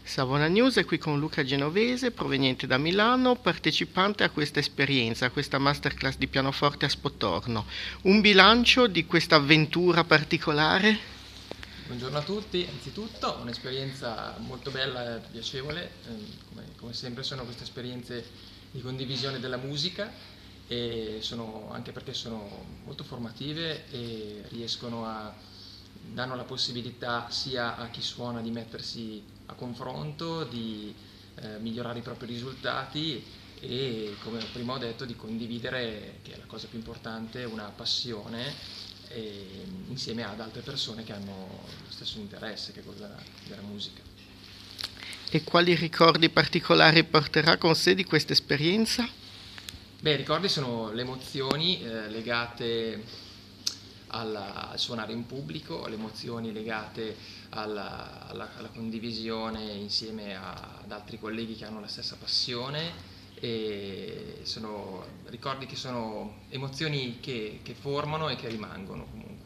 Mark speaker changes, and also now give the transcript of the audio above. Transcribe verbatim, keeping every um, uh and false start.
Speaker 1: Savona News è qui con Luca Genovese, proveniente da Milano, partecipante a questa esperienza, a questa masterclass di pianoforte a Spottorno. Un bilancio di questa avventura particolare?
Speaker 2: Buongiorno a tutti, anzitutto un'esperienza molto bella e piacevole, come, come sempre sono queste esperienze di condivisione della musica, e sono, anche perché sono molto formative e riescono a danno la possibilità sia a chi suona di mettersi a confronto, di eh, migliorare i propri risultati e, come prima ho detto, di condividere, che è la cosa più importante, una passione e, insieme ad altre persone che hanno lo stesso interesse, che è quello della, della musica.
Speaker 1: E quali ricordi particolari porterà con sé di questa esperienza?
Speaker 2: Beh, i ricordi sono le emozioni eh, legate alla, al suonare in pubblico, le emozioni legate alla, alla, alla condivisione insieme a, ad altri colleghi che hanno la stessa passione, e sono ricordi che sono emozioni che, che formano e che rimangono comunque.